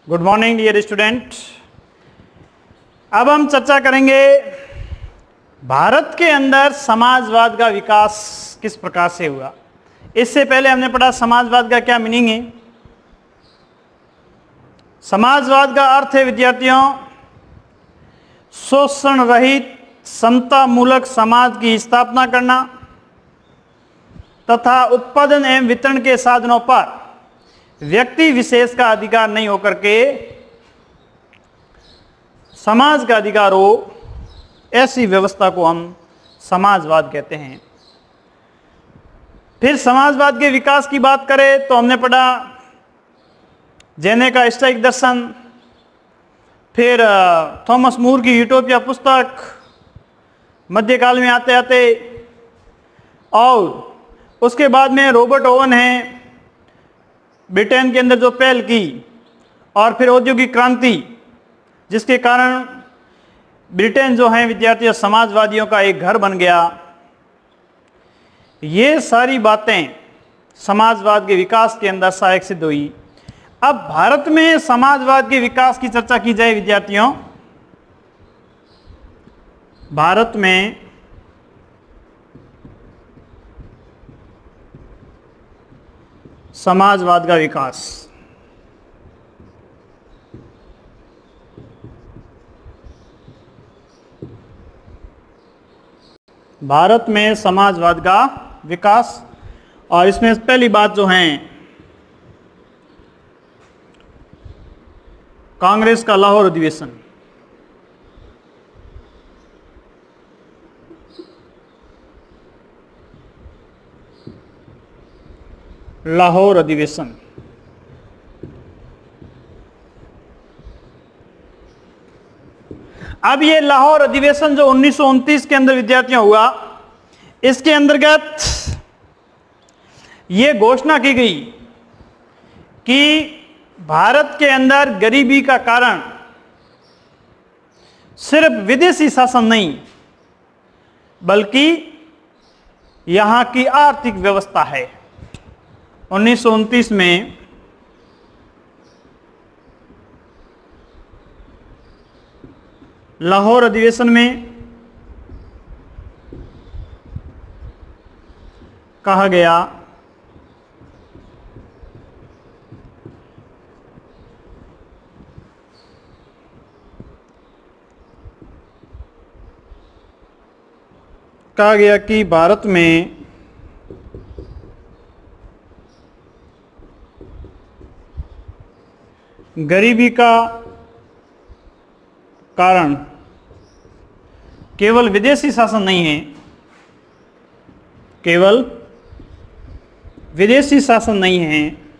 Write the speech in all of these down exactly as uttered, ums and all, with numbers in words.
Good morning dear student. अब हम चर्चा करेंगे भारत के अंदर समाजवाद का विकास किस प्रकार से हुआ। इससे पहले हमने पढ़ा समाजवाद का क्या मीनिंग है। समाजवाद का अर्थ है विद्यार्थियों शोषण रहित समता मूलक समाज की स्थापना करना तथा उत्पादन एवं वितरण के साधनों पर व्यक्ति विशेष का अधिकार नहीं होकर के समाज का अधिकार हो, ऐसी व्यवस्था को हम समाजवाद कहते हैं। फिर समाजवाद के विकास की बात करें तो हमने पढ़ा जेने का स्टाइक दर्शन, फिर थॉमस मूर की यूटोपिया पुस्तक मध्यकाल में आते आते, और उसके बाद में रॉबर्ट ओवन है ब्रिटेन के अंदर जो पहल की, और फिर औद्योगिक क्रांति जिसके कारण ब्रिटेन जो है विद्यार्थियों समाजवादियों का एक घर बन गया। ये सारी बातें समाजवाद के विकास के अंदर सहायक सिद्ध हुई। अब भारत में समाजवाद के विकास की चर्चा की जाए विद्यार्थियों, भारत में समाजवाद का विकास। भारत में समाजवाद का विकास, और इसमें पहली बात जो है कांग्रेस का लाहौर अधिवेशन। लाहौर अधिवेशन अब ये लाहौर अधिवेशन जो उन्नीस सौ उनतीस के अंदर विद्यार्थियों हुआ, इसके अंतर्गत ये घोषणा की गई कि भारत के अंदर गरीबी का कारण सिर्फ विदेशी शासन नहीं बल्कि यहां की आर्थिक व्यवस्था है। उन्नीस सौ उनतीस में लाहौर अधिवेशन में कहा गया कहा गया कि भारत में गरीबी का कारण केवल विदेशी शासन नहीं है, केवल विदेशी शासन नहीं है,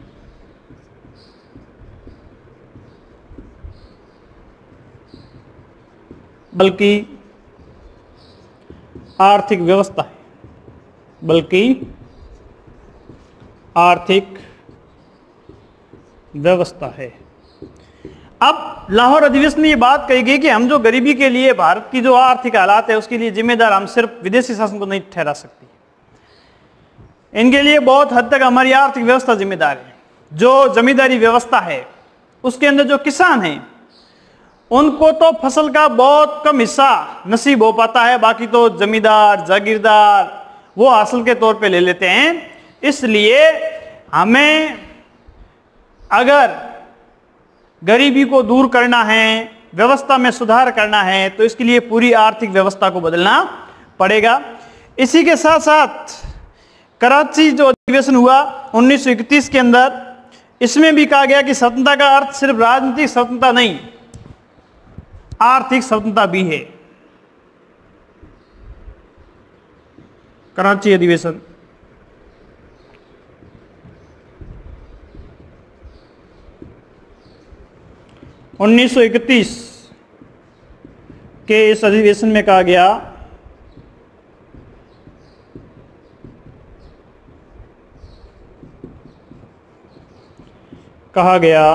बल्कि आर्थिक व्यवस्था है, बल्कि आर्थिक व्यवस्था है। अब लाहौर अधिवेशन में ये बात कही गई कि हम जो गरीबी के लिए भारत की जो आर्थिक हालात है उसके लिए जिम्मेदार हम सिर्फ विदेशी शासन को नहीं ठहरा सकती, इनके लिए बहुत हद तक हमारी आर्थिक व्यवस्था जिम्मेदार है। जो जमींदारी व्यवस्था है उसके अंदर जो किसान हैं उनको तो फसल का बहुत कम हिस्सा नसीब हो पाता है, बाकी तो जमींदार जागीरदार वो हासिल के तौर पे ले लेते हैं। इसलिए हमें अगर गरीबी को दूर करना है, व्यवस्था में सुधार करना है, तो इसके लिए पूरी आर्थिक व्यवस्था को बदलना पड़ेगा। इसी के साथ साथ कराची जो अधिवेशन हुआ उन्नीस सौ इकतीस के अंदर, इसमें भी कहा गया कि स्वतंत्रता का अर्थ सिर्फ राजनीतिक स्वतंत्रता नहीं, आर्थिक स्वतंत्रता भी है। कराची अधिवेशन उन्नीस सौ इकतीस के इस अधिवेशन में कहा गया कहा गया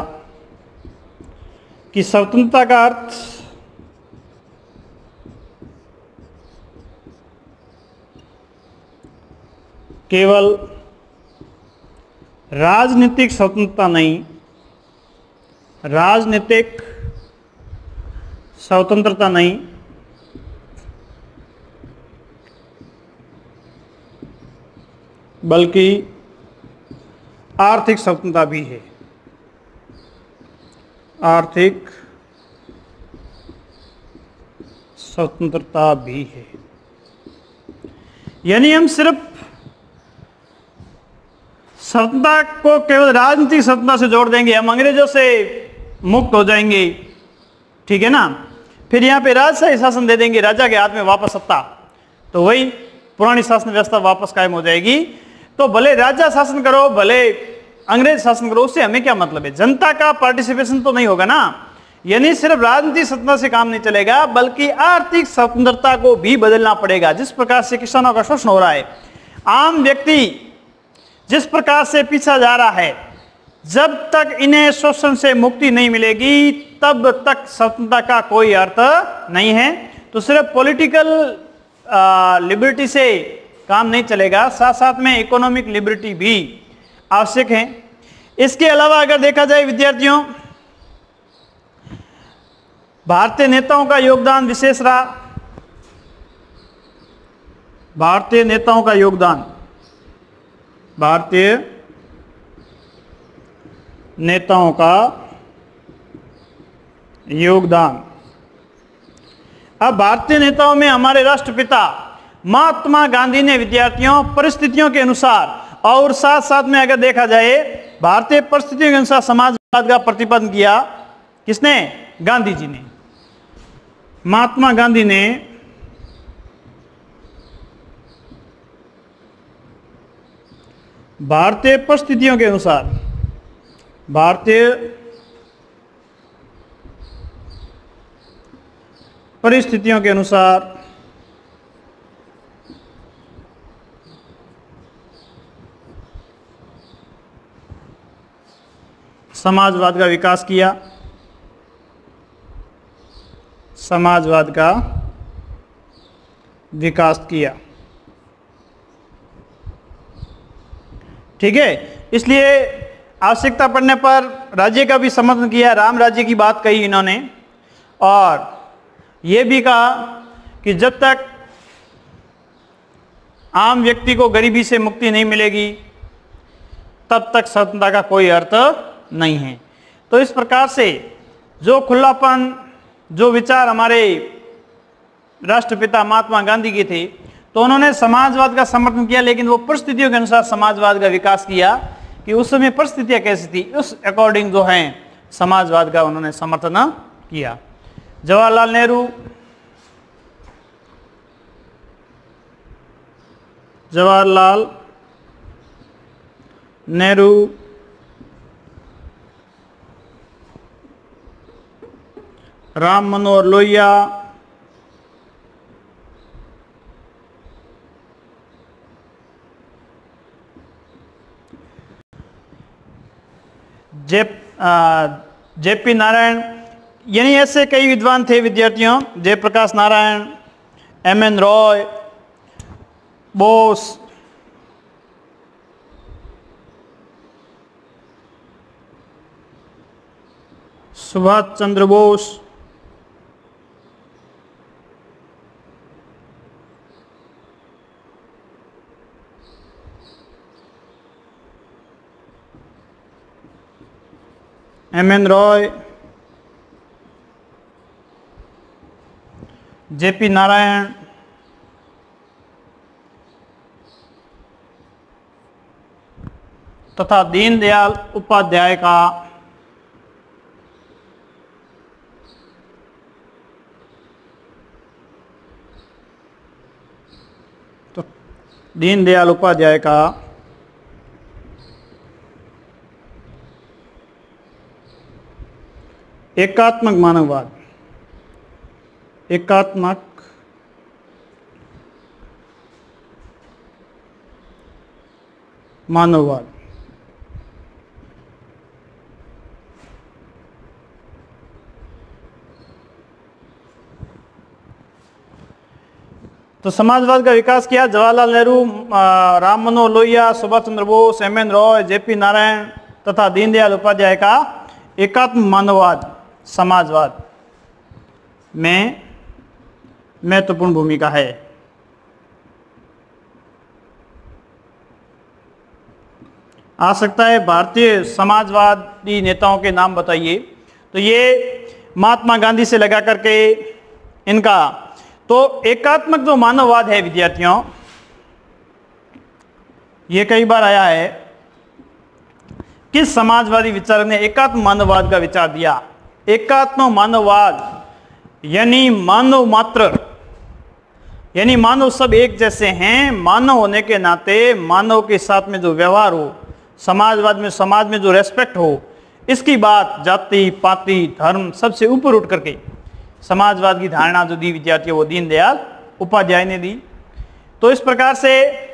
कि स्वतंत्रता का अर्थ केवल राजनीतिक स्वतंत्रता नहीं राजनीतिक स्वतंत्रता नहीं, बल्कि आर्थिक स्वतंत्रता भी है। आर्थिक स्वतंत्रता भी है, यानी हम सिर्फ स्वतंत्रता को केवल राजनीतिक स्वतंत्रता से जोड़ देंगे, हम अंग्रेजों से मुक्त हो जाएंगे, ठीक है ना। फिर यहाँ पे राजशाही शासन दे देंगे, राजा के हाथ में वापस सत्ता, तो वही पुरानी शासन व्यवस्था वापस कायम हो जाएगी। तो भले राजा शासन करो, भले अंग्रेज शासन करो, उससे हमें क्या मतलब है, जनता का पार्टिसिपेशन तो नहीं होगा ना। यानी सिर्फ राजनीतिक स्वतंत्रता से काम नहीं चलेगा, बल्कि आर्थिक स्वतंत्रता को भी बदलना पड़ेगा। जिस प्रकार से किसानों का शोषण हो रहा है, आम व्यक्ति जिस प्रकार से पीछा जा रहा है, जब तक इन्हें शोषण से मुक्ति नहीं मिलेगी तब तक स्वतंत्रता का कोई अर्थ नहीं है। तो सिर्फ पॉलिटिकल लिबर्टी से काम नहीं चलेगा, साथ साथ में इकोनॉमिक लिबर्टी भी आवश्यक है। इसके अलावा अगर देखा जाए विद्यार्थियों, भारतीय नेताओं का योगदान विशेष रहा। भारतीय नेताओं का योगदान, भारतीय नेताओं का योगदान। अब भारतीय नेताओं में हमारे राष्ट्रपिता महात्मा गांधी ने विद्यार्थियों परिस्थितियों के अनुसार और साथ साथ में अगर देखा जाए भारतीय परिस्थितियों के अनुसार समाजवाद का प्रतिपादन किया। किसने? गांधी जी ने। महात्मा गांधी ने भारतीय परिस्थितियों के अनुसार भारतीय परिस्थितियों के अनुसार समाजवाद का विकास किया। समाजवाद का विकास किया, ठीक है। इसलिए आवश्यकता पड़ने पर राज्य का भी समर्थन किया, राम राज्य की बात कही इन्होंने, और यह भी कहा कि जब तक आम व्यक्ति को गरीबी से मुक्ति नहीं मिलेगी तब तक स्वतंत्रता का कोई अर्थ नहीं है। तो इस प्रकार से जो खुलापन, जो विचार हमारे राष्ट्रपिता महात्मा गांधी के थे, तो उन्होंने समाजवाद का समर्थन किया, लेकिन वो परिस्थितियों के अनुसार समाजवाद का विकास किया कि उस समय परिस्थितियां कैसी थी, उस अकॉर्डिंग जो है समाजवाद का उन्होंने समर्थन किया। जवाहरलाल नेहरू जवाहरलाल नेहरू राम मनोहर लोहिया, जे जेपी नारायण, यानी ऐसे कई विद्वान थे विद्यार्थियों, Jayaprakash Narayan, M N Roy, Bose, Subhash Chandra Bose, M N Roy, JP Narayan, तथा दीनदयाल उपाध्याय का तो दीनदयाल उपाध्याय का एकात्मक मानववाद, एकात्मक मानववाद। तो समाजवाद का विकास किया Jawaharlal Nehru, Ram Manohar Lohia, Subhash Chandra Bose, M N Roy, JP Narayan तथा दीनदयाल उपाध्याय का एकात्म मानववाद समाजवाद में महत्वपूर्ण भूमिका है। आ सकता है भारतीय समाजवादी नेताओं के नाम बताइए, तो ये महात्मा गांधी से लगा करके इनका, तो एकात्मक जो मानववाद है विद्यार्थियों, ये कई बार आया है। किस समाजवादी विचारक ने एकात्म मानववाद का विचार दिया? एकात्म मानववाद यानी मानव मात्र, यानी मानव सब एक जैसे हैं, मानव होने के नाते मानव के साथ में जो व्यवहार हो, समाजवाद में समाज में जो रेस्पेक्ट हो, इसकी बात जाति पाति धर्म सबसे ऊपर उठ करके समाजवाद की धारणा जो दी विद्यार्थियों वो दीनदयाल उपाध्याय ने दी। तो इस प्रकार से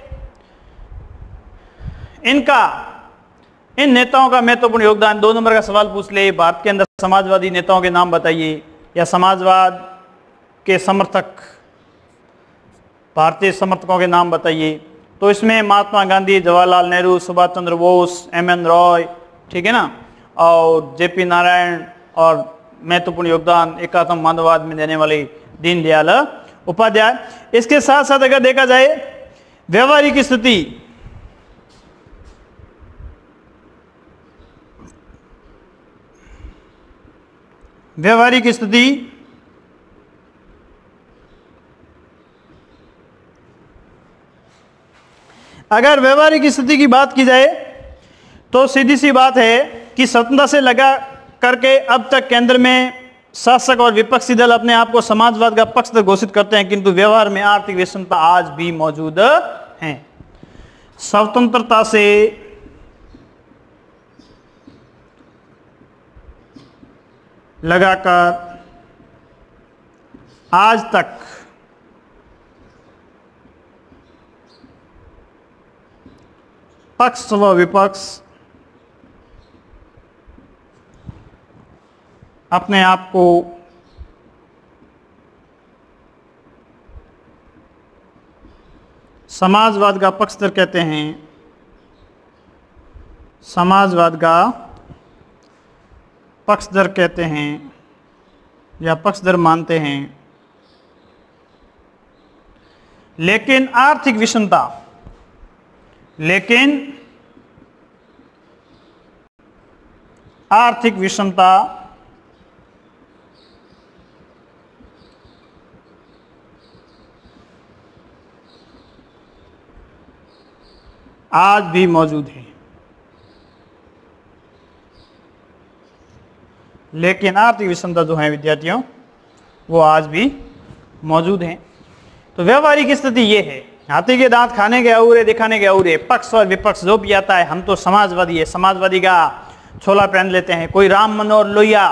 इनका, इन नेताओं का महत्वपूर्ण योगदान। दो नंबर का सवाल पूछ ले, भारत के अंदर समाजवादी नेताओं के नाम बताइए, या समाजवाद के समर्थक, भारतीय समर्थकों के नाम बताइए। तो इसमें महात्मा गांधी, जवाहरलाल नेहरू, सुभाष चंद्र बोस, एम एन रॉय, ठीक है ना, और जे पी नारायण, और महत्वपूर्ण योगदान एकात्म मानववाद में देने वाले दीनदयाल उपाध्याय। इसके साथ साथ अगर देखा जाए व्यवहारिक स्थिति, व्यवहारिक स्थिति अगर व्यवहारिक स्थिति की बात की जाए तो सीधी सी बात है कि स्वतंत्रता से लगा करके अब तक केंद्र में शासक और विपक्षी दल अपने आप को समाजवाद का पक्षधर घोषित करते हैं, किंतु व्यवहार में आर्थिक विषमता आज भी मौजूद है। स्वतंत्रता से लगाकर आज तक पक्ष व विपक्ष अपने आप को समाजवाद का पक्षधर कहते हैं, समाजवाद का पक्षधर कहते हैं या पक्षधर मानते हैं। लेकिन आर्थिक विषमता, लेकिन आर्थिक विषमता आज भी मौजूद है, लेकिन आर्थिक विषमता जो है विद्यार्थियों वो आज भी मौजूद है। तो व्यवहारिक स्थिति ये है, हाथी के दांत खाने के अऊरे दिखाने के अऊरे, पक्ष और विपक्ष जो भी आता है, हम तो समाजवादी है, समाजवादी का छोला पहन लेते हैं। कोई राम मनोहर लोहिया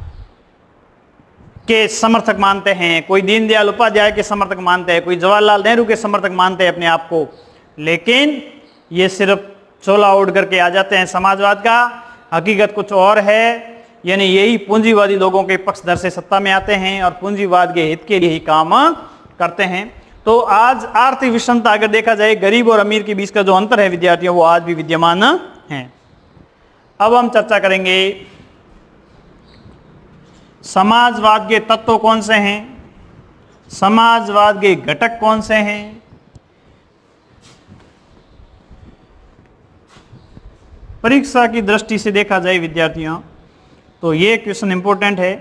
के समर्थक मानते हैं, कोई दीनदयाल उपाध्याय के समर्थक मानते हैं, कोई जवाहरलाल नेहरू के समर्थक मानते हैं अपने आप को, लेकिन ये सिर्फ छोला ओढ़ करके आ जाते हैं समाजवाद का। हकीकत कुछ और है, यानी यही पूंजीवादी लोगों के पक्षधर से सत्ता में आते हैं और पूंजीवाद के हित के लिए ही काम करते हैं। तो आज आर्थिक विषमता अगर देखा जाए, गरीब और अमीर के बीच का जो अंतर है विद्यार्थियों वो आज भी विद्यमान है। अब हम चर्चा करेंगे समाजवाद के तत्व कौन से हैं, समाजवाद के घटक कौन से हैं। परीक्षा की दृष्टि से देखा जाए विद्यार्थियों तो ये क्वेश्चन इंपॉर्टेंट है।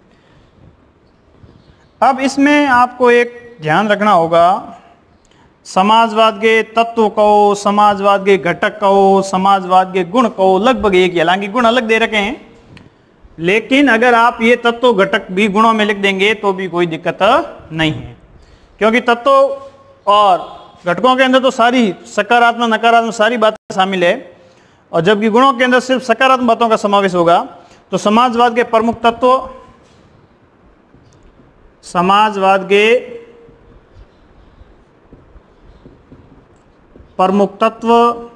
अब इसमें आपको एक ध्यान रखना होगा, समाजवाद के तत्व कहो, समाजवाद के घटक कहो, समाजवाद के गुण कहो, लगभग एक ही, हालांकि गुण अलग दे रखे हैं, लेकिन अगर आप ये तत्व घटक भी गुणों में लिख देंगे तो भी कोई दिक्कत नहीं है, क्योंकि तत्व और घटकों के अंदर तो सारी सकारात्मक नकारात्मक सारी बातें शामिल है, और जबकि गुणों के अंदर सिर्फ सकारात्मक बातों का समावेश होगा। तो समाजवाद के प्रमुख तत्व, समाजवाद के प्रमुख तत्व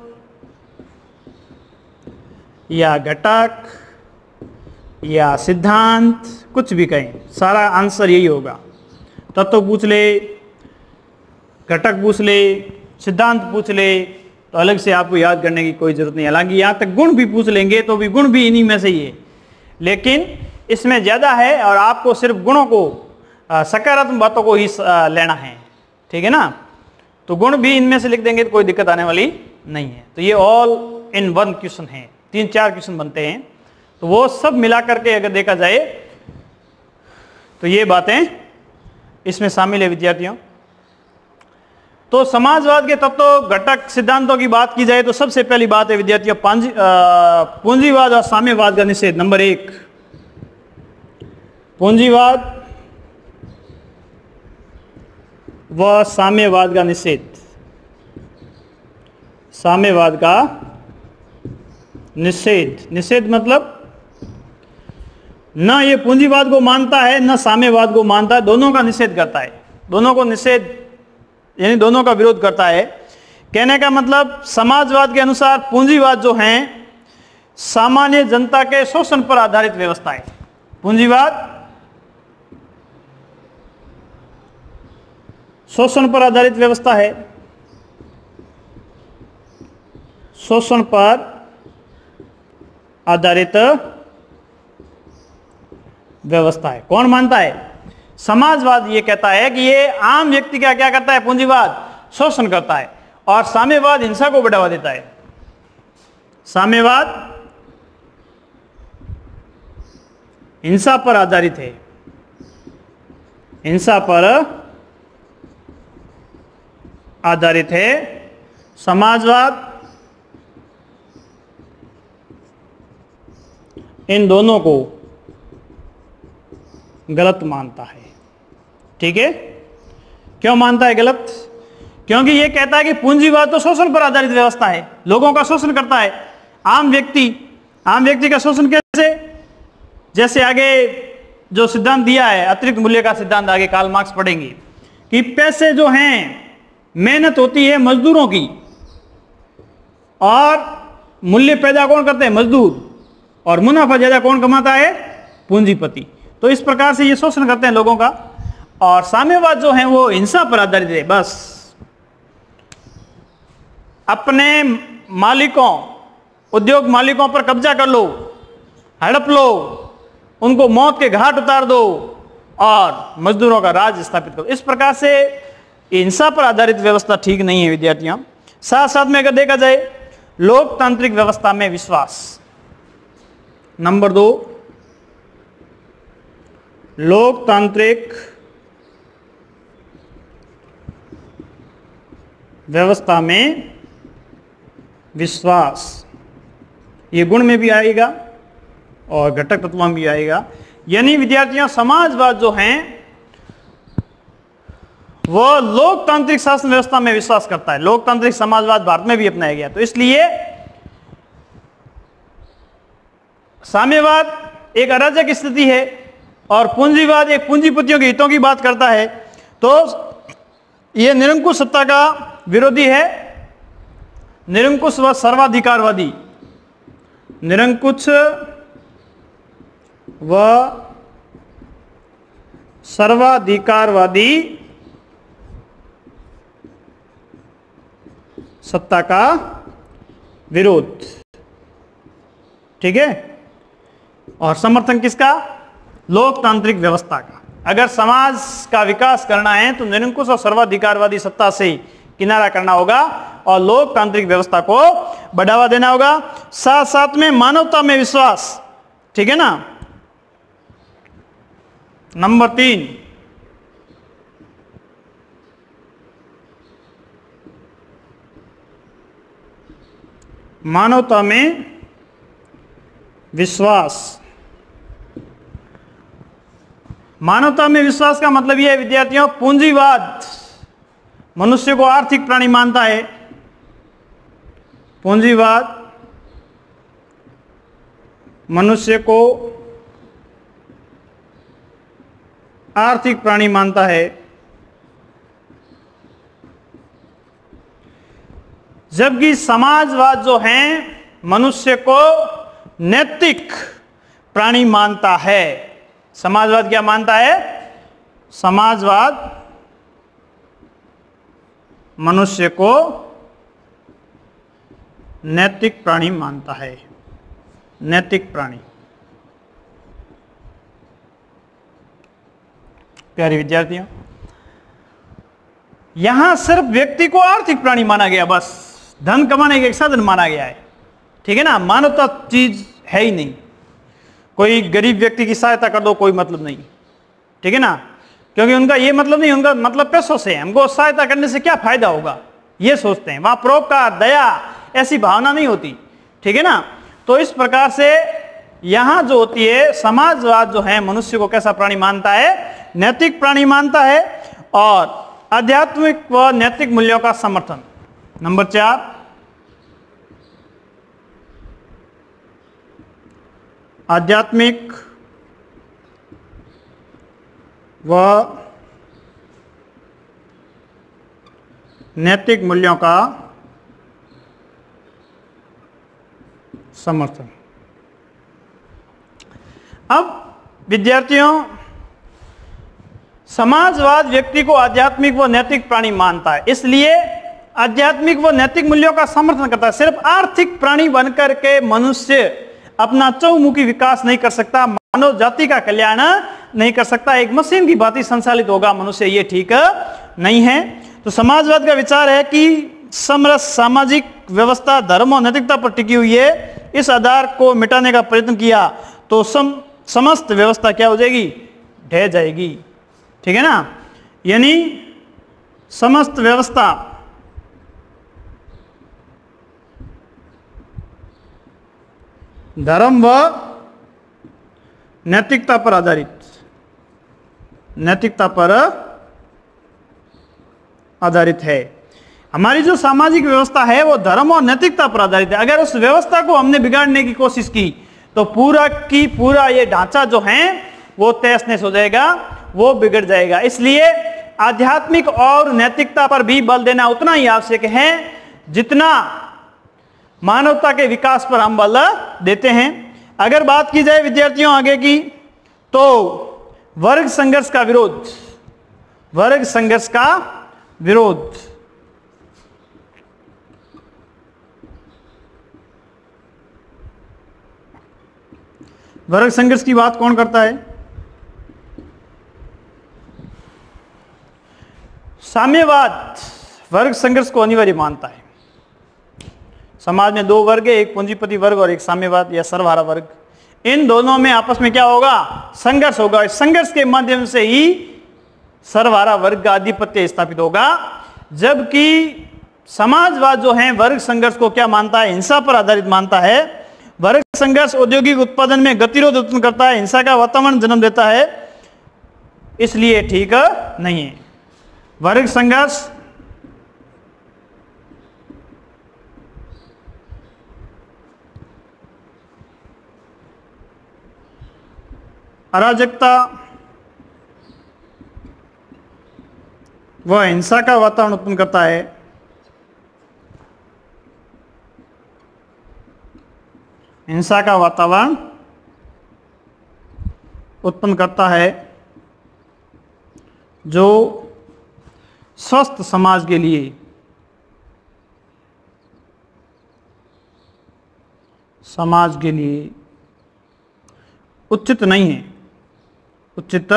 या घटक या सिद्धांत, कुछ भी कहें, सारा आंसर यही होगा। तत्व पूछ ले, घटक पूछ ले, सिद्धांत पूछ ले, तो अलग से आपको याद करने की कोई जरूरत नहीं। हालांकि यहाँ तक गुण भी पूछ लेंगे तो भी गुण भी इन्हीं में से ही है। लेकिन इसमें ज़्यादा है और आपको सिर्फ गुणों को, सकारात्मक बातों को ही लेना है, ठीक है ना। तो गुण भी इनमें से लिख देंगे तो कोई दिक्कत आने वाली नहीं है। तो ये ऑल इन वन क्वेश्चन है, तीन चार क्वेश्चन बनते हैं, तो वो सब मिला करके अगर देखा जाए तो ये बातें इसमें शामिल है विद्यार्थियों। तो समाजवाद के तत्व घटक सिद्धांतों की बात की जाए तो सबसे पहली बात है विद्यार्थियों पूंजीवाद और साम्यवाद का निषेध। नंबर एक, पूंजीवाद व साम्यवाद का निषेध। साम्यवाद का निषेध, निषेध मतलब न ये पूंजीवाद को मानता है न साम्यवाद को मानता है, दोनों का निषेध करता है, दोनों को निषेध यानी दोनों का विरोध करता है। कहने का मतलब समाजवाद के अनुसार पूंजीवाद जो है सामान्य जनता के शोषण पर आधारित व्यवस्था है। पूंजीवाद शोषण पर आधारित व्यवस्था है, शोषण पर आधारित व्यवस्था है। कौन मानता है? समाजवाद ये कहता है कि ये आम व्यक्ति का क्या करता है? पूंजीवाद शोषण करता है, और साम्यवाद हिंसा को बढ़ावा देता है। साम्यवाद हिंसा पर आधारित है, हिंसा पर आधारित है। समाजवाद इन दोनों को गलत मानता है। ठीक है, क्यों मानता है गलत? क्योंकि यह कहता है कि पूंजीवाद तो शोषण पर आधारित व्यवस्था है, लोगों का शोषण करता है। आम व्यक्ति आम व्यक्ति का शोषण कैसे? जैसे आगे जो सिद्धांत दिया है अतिरिक्त मूल्य का सिद्धांत, आगे कार्ल मार्क्स पढ़ेंगे कि पैसे जो हैं, मेहनत होती है मजदूरों की, और मूल्य पैदा कौन करते हैं? मजदूर, और मुनाफा ज्यादा कौन कमाता है? पूंजीपति। तो इस प्रकार से ये शोषण करते हैं लोगों का। और साम्यवाद जो है वो हिंसा पर आधारित है। बस अपने मालिकों, उद्योग मालिकों पर कब्जा कर लो, हड़प लो, उनको मौत के घाट उतार दो और मजदूरों का राज स्थापित करो। इस प्रकार से हिंसा पर आधारित व्यवस्था ठीक नहीं है विद्यार्थियों। साथ साथ में अगर देखा जाए लोकतांत्रिक व्यवस्था में विश्वास। नंबर दो, लोकतांत्रिक व्यवस्था में विश्वास, ये गुण में भी आएगा और घटक तत्वों में भी आएगा। यानी विद्यार्थियों समाजवाद जो हैं वो लोकतांत्रिक शासन व्यवस्था में विश्वास करता है। लोकतांत्रिक समाजवाद भारत में भी अपनाया गया, तो इसलिए साम्यवाद एक अराजक स्थिति है और पूंजीवाद एक पूंजीपतियों के हितों की बात करता है। तो यह निरंकुश सत्ता का विरोधी है, निरंकुश व सर्वाधिकारवादी, निरंकुश व सर्वाधिकारवादी सत्ता का विरोध। ठीक है, और समर्थन किसका? लोकतांत्रिक व्यवस्था का। अगर समाज का विकास करना है तो निरंकुश और सर्वाधिकारवादी सत्ता से किनारा करना होगा और लोकतांत्रिक व्यवस्था को बढ़ावा देना होगा। साथ साथ में मानवता में विश्वास। ठीक है ना। नंबर तीन, मानवता में विश्वास। मानवता में विश्वास का मतलब यह है विद्यार्थियों, पूंजीवाद मनुष्य को आर्थिक प्राणी मानता है। पूंजीवाद मनुष्य को आर्थिक प्राणी मानता है, जबकि समाजवाद जो है मनुष्य को नैतिक प्राणी मानता है। समाजवाद क्या मानता है? समाजवाद मनुष्य को नैतिक प्राणी मानता है, नैतिक प्राणी। प्यारे विद्यार्थियों, यहां सिर्फ व्यक्ति को आर्थिक प्राणी माना गया, बस धन कमाने का एक साधन माना गया है, ठीक है ना। मानवता चीज है ही नहीं। कोई गरीब व्यक्ति की सहायता कर दो, कोई मतलब नहीं, ठीक है ना, क्योंकि उनका ये मतलब नहीं, उनका मतलब पैसों से है, हमको सहायता करने से क्या फायदा होगा ये सोचते हैं। वहां परोपकार, दया ऐसी भावना नहीं होती, ठीक है ना। तो इस प्रकार से यहां जो होती है, समाजवाद जो है मनुष्य को कैसा प्राणी मानता है, नैतिक प्राणी मानता है, और आध्यात्मिक व नैतिक मूल्यों का समर्थन। नंबर चार, आध्यात्मिक व नैतिक मूल्यों का समर्थन। अब विद्यार्थियों, समाजवाद व्यक्ति को आध्यात्मिक व नैतिक प्राणी मानता है, इसलिए आध्यात्मिक व नैतिक मूल्यों का समर्थन करता है। सिर्फ आर्थिक प्राणी बनकर के मनुष्य अपना चौमुखी विकास नहीं कर सकता, मानव जाति का कल्याण नहीं कर सकता, एक मशीन की भांति संचालित होगा मनुष्य, ये ठीक नहीं है। तो समाजवाद का विचार है कि समरस सामाजिक व्यवस्था धर्म और नैतिकता पर टिकी हुई है। इस आधार को मिटाने का प्रयत्न किया तो सम समस्त व्यवस्था क्या हो जाएगी, ढह जाएगी, ठीक है ना। यानी समस्त व्यवस्था धर्म व नैतिकता पर आधारित नैतिकता पर आधारित है। हमारी जो सामाजिक व्यवस्था है वो धर्म और नैतिकता पर आधारित है। अगर उस व्यवस्था को हमने बिगाड़ने की कोशिश की तो पूरा की पूरा ये ढांचा जो है वो तहस नहस हो जाएगा, वो बिगड़ जाएगा। इसलिए आध्यात्मिक और नैतिकता पर भी बल देना उतना ही आवश्यक है जितना मानवता के विकास पर हम बल देते हैं। अगर बात की जाए विद्यार्थियों आगे की, तो वर्ग संघर्ष का विरोध, वर्ग संघर्ष का विरोध, वर्ग संघर्ष की बात कौन करता है? साम्यवाद वर्ग संघर्ष को अनिवार्य मानता है। समाज में दो वर्ग है, एक पूंजीपति वर्ग और एक साम्यवाद या सर्वहारा वर्ग। इन दोनों में आपस में क्या होगा, संघर्ष होगा। इस संघर्ष के माध्यम से ही सर्वहारा वर्ग का आधिपत्य स्थापित होगा, जबकि समाजवाद जो है वर्ग संघर्ष को क्या मानता है, हिंसा पर आधारित मानता है। वर्ग संघर्ष औद्योगिक उत्पादन में गतिरोध उत्पन्न करता है, हिंसा का वातावरण जन्म देता है, इसलिए ठीक नहीं है। वर्ग संघर्ष अराजकता व हिंसा का वातावरण उत्पन्न करता है। हिंसा का वातावरण उत्पन्न करता है जो स्वस्थ समाज के लिए समाज के लिए उचित नहीं है, उचित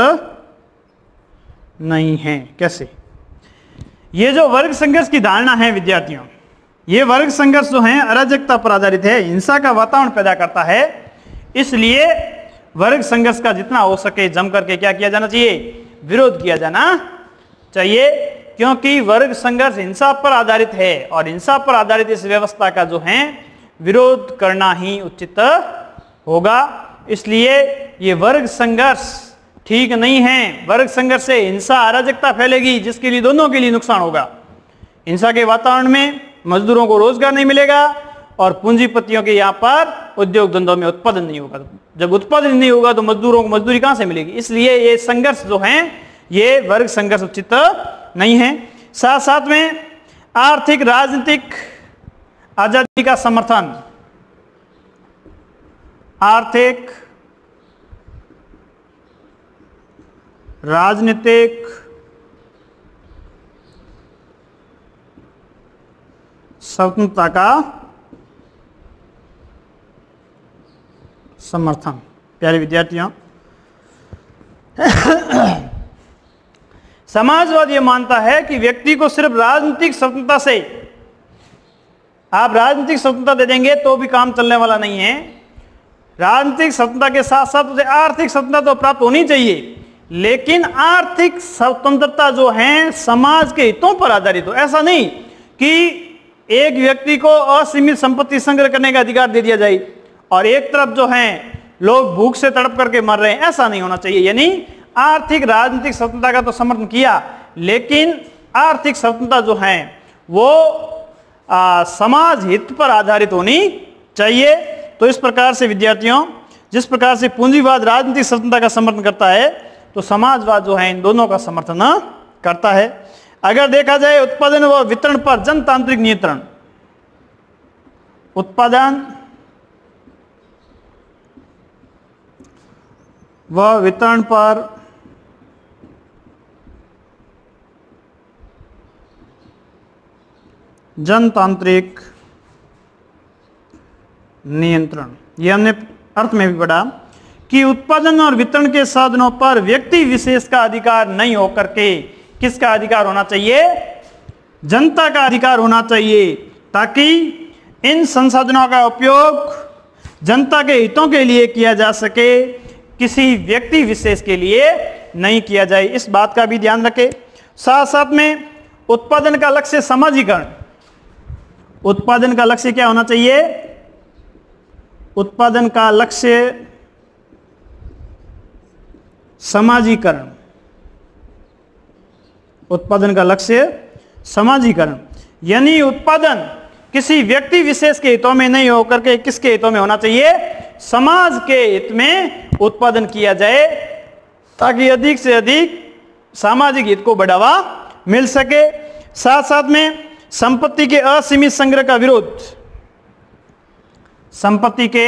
नहीं है। कैसे? ये जो वर्ग संघर्ष की धारणा है विद्यार्थियों, ये वर्ग संघर्ष जो है अराजकता पर आधारित है, हिंसा का वातावरण पैदा करता है। इसलिए वर्ग संघर्ष का जितना हो सके जम करके क्या किया जाना चाहिए, विरोध किया जाना चाहिए, क्योंकि वर्ग संघर्ष हिंसा पर आधारित है और हिंसा पर आधारित इस व्यवस्था का जो है विरोध करना ही उचित होगा। इसलिए ये वर्ग संघर्ष ठीक नहीं है। वर्ग संघर्ष से हिंसा अराजकता फैलेगी, जिसके लिए दोनों के लिए नुकसान होगा। हिंसा के वातावरण में मजदूरों को रोजगार नहीं मिलेगा और पूंजीपतियों के यहाँ पर उद्योग धंधों में उत्पादन नहीं होगा। जब उत्पादन नहीं होगा तो मजदूरों को मजदूरी कहां से मिलेगी? इसलिए ये संघर्ष जो है ये वर्ग संघर्ष उचित नहीं है। साथ साथ में आर्थिक राजनीतिक आजादी का समर्थन, आर्थिक राजनीतिक स्वतंत्रता का समर्थन। प्यारे विद्यार्थियों, समाजवाद ये मानता है कि व्यक्ति को सिर्फ राजनीतिक स्वतंत्रता से, आप राजनीतिक स्वतंत्रता दे देंगे तो भी काम चलने वाला नहीं है। राजनीतिक स्वतंत्रता के साथ साथ उसे आर्थिक स्वतंत्रता तो प्राप्त होनी चाहिए, लेकिन आर्थिक स्वतंत्रता जो है समाज के हितों पर आधारित हो। ऐसा नहीं कि एक व्यक्ति को असीमित संपत्ति संग्रह करने का अधिकार दे दिया जाए और एक तरफ जो है लोग भूख से तड़प करके मर रहे हैं, ऐसा नहीं होना चाहिए। यानी आर्थिक राजनीतिक स्वतंत्रता का तो समर्थन किया, लेकिन आर्थिक स्वतंत्रता जो है वो आ, समाज हित पर आधारित होनी चाहिए। तो इस प्रकार से विद्यार्थियों, जिस प्रकार से पूंजीवाद राजनीतिक स्वतंत्रता का समर्थन करता है, तो समाजवाद जो है इन दोनों का समर्थन करता है। अगर देखा जाए उत्पादन व वितरण पर जनतांत्रिक नियंत्रण, उत्पादन व वितरण पर जनतांत्रिक नियंत्रण, यह हमने अर्थ में भी पढ़ा कि उत्पादन और वितरण के साधनों पर व्यक्ति विशेष का अधिकार नहीं होकर के किसका अधिकार होना चाहिए? जनता का अधिकार होना चाहिए, ताकि इन संसाधनों का उपयोग जनता के हितों के लिए किया जा सके, किसी व्यक्ति विशेष के लिए नहीं किया जाए। इस बात का भी ध्यान रखें। साथ साथ में उत्पादन का लक्ष्य समाजीकरण, उत्पादन का लक्ष्य क्या होना चाहिए? उत्पादन का लक्ष्य समाजीकरण, उत्पादन का लक्ष्य समाजीकरण, यानी उत्पादन किसी व्यक्ति विशेष के हितों में नहीं होकर के किसके हितों में होना चाहिए? समाज के हित में उत्पादन किया जाए, ताकि अधिक से अधिक सामाजिक हित को बढ़ावा मिल सके। साथ साथ में संपत्ति के असीमित संग्रह का विरोध, संपत्ति के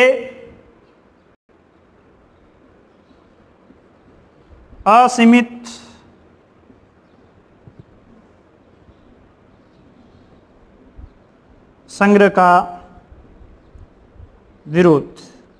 असीमित संग्रह का विरोध,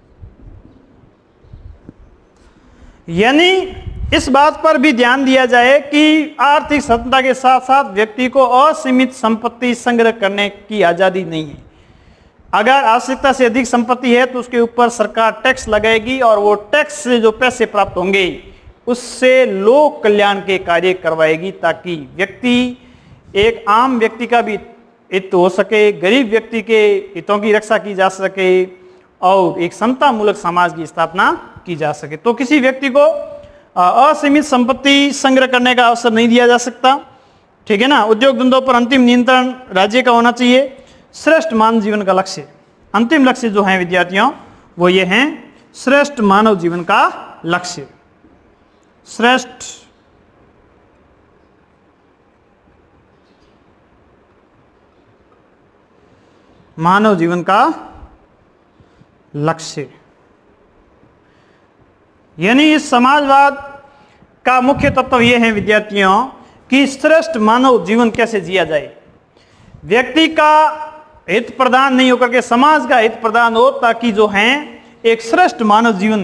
यानी इस बात पर भी ध्यान दिया जाए कि आर्थिक स्वतंत्रता के साथ साथ व्यक्ति को असीमित संपत्ति संग्रह करने की आजादी नहीं है। अगर आवश्यकता से अधिक संपत्ति है तो उसके ऊपर सरकार टैक्स लगाएगी और वो टैक्स से जो पैसे प्राप्त होंगे उससे लोक कल्याण के कार्य करवाएगी, ताकि व्यक्ति, एक आम व्यक्ति का भी हित हो सके, गरीब व्यक्ति के हितों की रक्षा की जा सके और एक समतामूलक समाज की स्थापना की जा सके। तो किसी व्यक्ति को असीमित संपत्ति संग्रह करने का अवसर नहीं दिया जा सकता, ठीक है ना। उद्योग धंधों पर अंतिम नियंत्रण राज्य का होना चाहिए। श्रेष्ठ मानव जीवन का लक्ष्य, अंतिम लक्ष्य जो है विद्यार्थियों वो ये हैं श्रेष्ठ मानव जीवन का लक्ष्य। श्रेष्ठ मानव जीवन का लक्ष्य, यानी इस समाजवाद का मुख्य तत्व यह है विद्यार्थियों कि श्रेष्ठ मानव जीवन कैसे जिया जाए। व्यक्ति का हित प्रदान नहीं होकर के समाज का हित प्रदान हो, ताकि जो है एक श्रेष्ठ मानव जीवन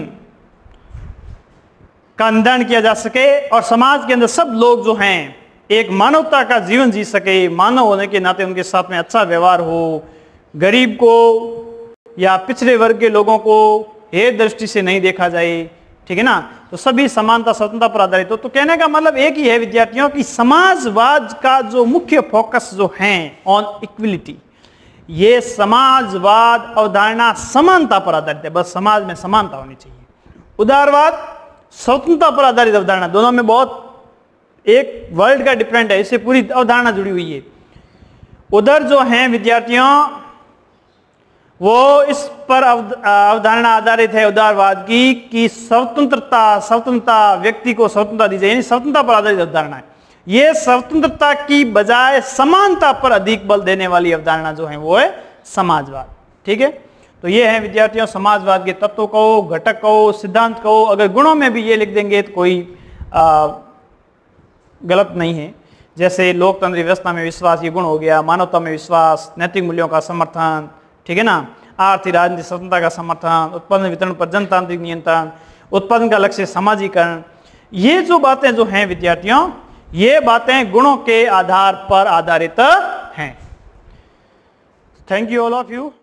का निर्धारण किया जा सके और समाज के अंदर सब लोग जो हैं एक मानवता का जीवन जी सके। मानव होने के नाते उनके साथ में अच्छा व्यवहार हो, गरीब को या पिछड़े वर्ग के लोगों को हेय दृष्टि से नहीं देखा जाए, ठीक है ना। तो सभी समानता स्वतंत्रता पर आधारित हो। तो कहने का मतलब एक ही है विद्यार्थियों कि समाजवाद का जो मुख्य फोकस जो है ऑन इक्विलिटी, ये समाजवाद अवधारणा समानता पर आधारित है, बस समाज में समानता होनी चाहिए। उदारवाद स्वतंत्रता पर आधारित अवधारणा, दोनों में बहुत एक वर्ल्ड का डिफरेंट है, इससे पूरी अवधारणा जुड़ी हुई है। उधर जो है विद्यार्थियों वो इस पर अवधारणा आधारित है उदारवाद की कि स्वतंत्रता स्वतंत्रता व्यक्ति को स्वतंत्रता दी जाए, यानी स्वतंत्रता पर आधारित अवधारणा है। ये स्वतंत्रता की बजाय समानता पर अधिक बल देने वाली अवधारणा जो है वो है समाजवाद, ठीक है। तो ये है विद्यार्थियों समाजवाद के तत्व कहो, घटक कहो, सिद्धांत कहो। अगर गुणों में भी ये लिख देंगे तो कोई आ, गलत नहीं है। जैसे लोकतंत्र व्यवस्था में विश्वास, ये गुण हो गया। मानवता में विश्वास, नैतिक मूल्यों का समर्थन, ठीक है ना। आर्थिक राजनीतिक स्वतंत्रता का समर्थन, उत्पादन वितरण पर जनतांत्रिक नियंत्रण, उत्पादन का लक्ष्य समाजीकरण, ये जो बातें जो हैं विद्यार्थियों ये बातें गुणों के आधार पर आधारित हैं। Thank you all of you.